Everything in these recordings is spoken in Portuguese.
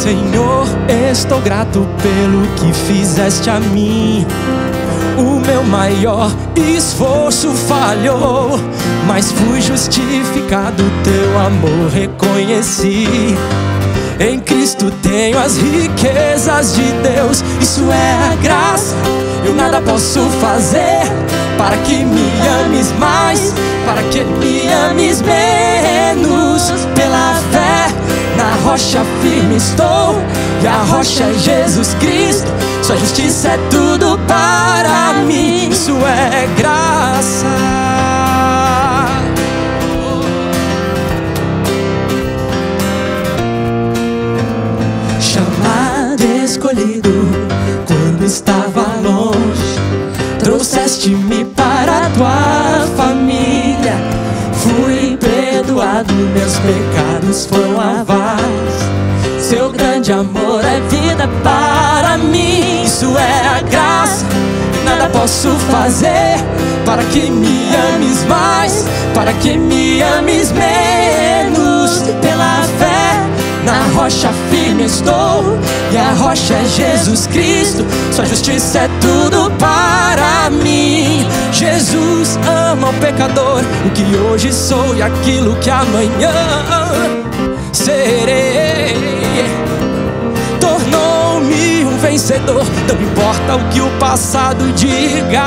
Senhor, estou grato pelo que fizeste a mim. O meu maior esforço falhou, mas fui justificado, teu amor reconheci. Em Cristo tenho as riquezas de Deus, isso é a graça. Eu nada posso fazer para que me ames mais, para que me ames menos. Pela fé na rocha firme estou, e a rocha é Jesus Cristo. Sua justiça é tudo para mim, isso é graça. Chamado, escolhido, quando estava longe, trouxeste-me para a tua família. Fui perdoado, meus pecados foram lavados. Seu grande amor é vida para mim, isso é a graça. Nada posso fazer para que me ames mais, para que me ames menos. Pela fé na rocha firme estou, e a rocha é Jesus Cristo. Sua justiça é tudo para mim. Jesus ama o pecador, o que hoje sou e aquilo que amanhã serei. Tornou-me um vencedor, não importa o que o passado diga.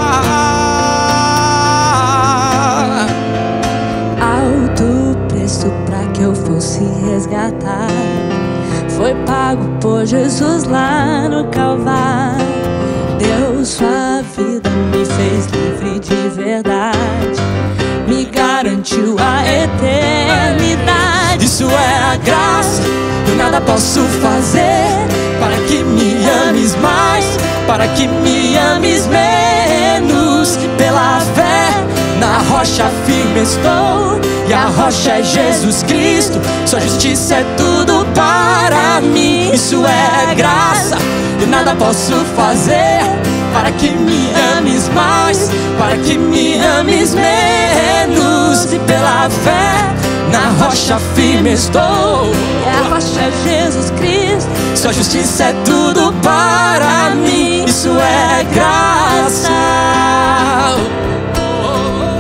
Alto preço pra que eu fosse resgatado, foi pago por Jesus lá no Calvário. Deu sua vida, me fez livre de verdade, me garantiu a eternidade. Isso é a graça. Eu nada posso fazer para que me ames mais, para que me ames menos. Pela fé na rocha firme estou, e a rocha é Jesus Cristo. Sua justiça é tudo para mim, isso é graça. Eu nada posso fazer para que me ames mais, para que me ames menos. E pela fé na rocha firme estou, E a rocha é Jesus Cristo. sua justiça é tudo para mim, isso é graça.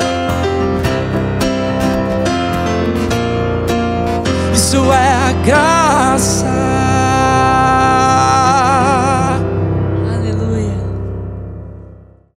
Isso é a graça.